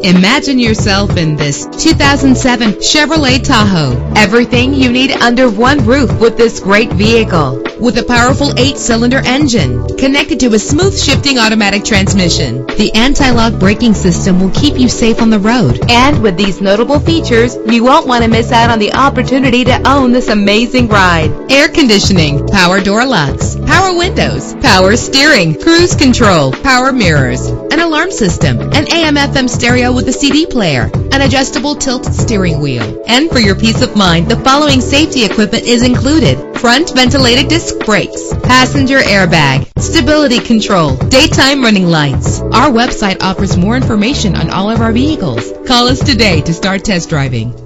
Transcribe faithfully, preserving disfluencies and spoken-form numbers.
Imagine yourself in this two thousand seven Chevrolet Tahoe. Everything you need under one roof with this great vehicle. With a powerful eight-cylinder engine connected to a smooth shifting automatic transmission, the anti-lock braking system will keep you safe on the road. And with these notable features, you won't want to miss out on the opportunity to own this amazing ride. Air conditioning, power door locks, power windows, power steering, cruise control, power mirrors, an alarm system, an A M F M stereo with a C D player, an adjustable tilt steering wheel. And for your peace of mind, the following safety equipment is included: front ventilated disc brakes, passenger airbag, stability control, daytime running lights. Our website offers more information on all of our vehicles. Call us today to start test driving.